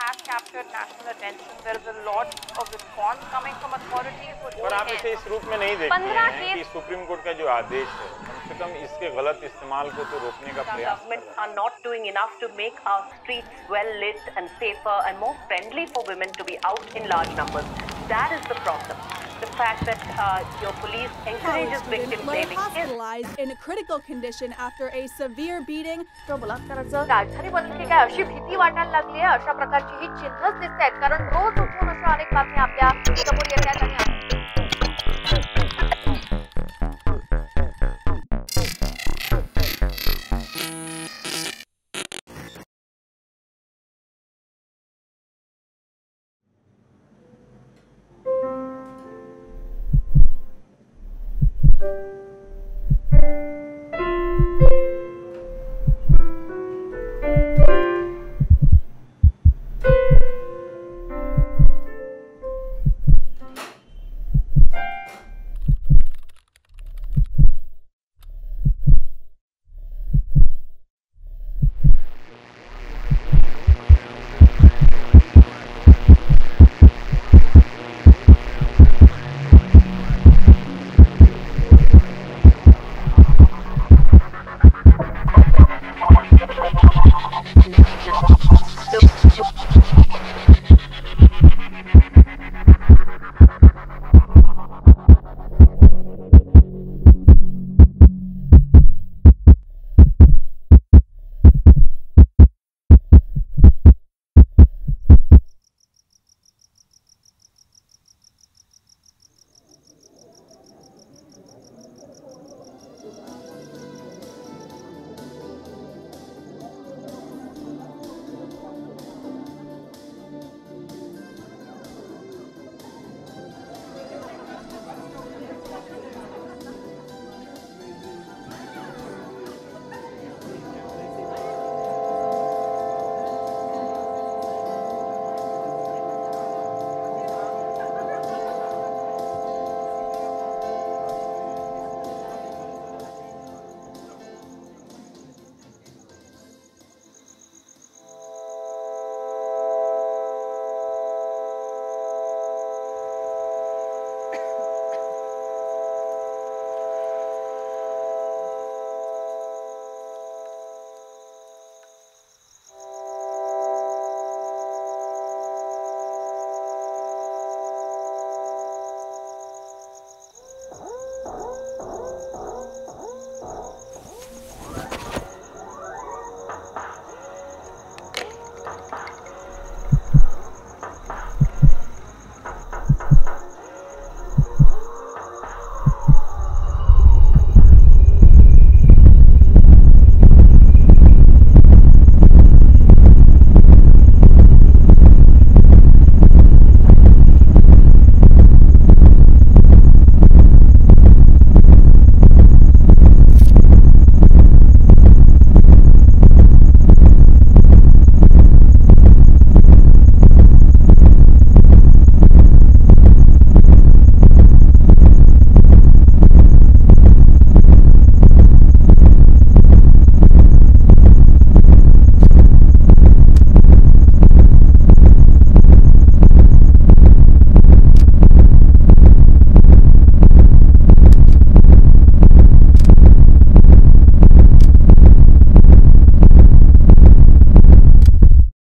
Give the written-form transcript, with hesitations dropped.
has captured national attention. There is a lot of response coming from authorities. पर आप इसे इस रूप में नहीं देखते हैं कि सुप्रीम कोर्ट का जो आदेश है, कम से कम इसके गलत इस्तेमाल को तो रोकने का प्रयास कर रहा है. Governments are not doing enough to make our streets well lit and safer and more friendly for women to be out in large numbers. That is the problem. The fact that your police encourages victim blaming is hospitalized in a critical condition after a severe beating. बलात्काराचं राजधानी बनली की काय अशी भीती वाटायला लागली आहे. अशा प्रकारची ही चिन्हच दिसत आहेत कारण रोज उठून अशा अनेक बातम्या आपल्या समोर येत आहेत आणि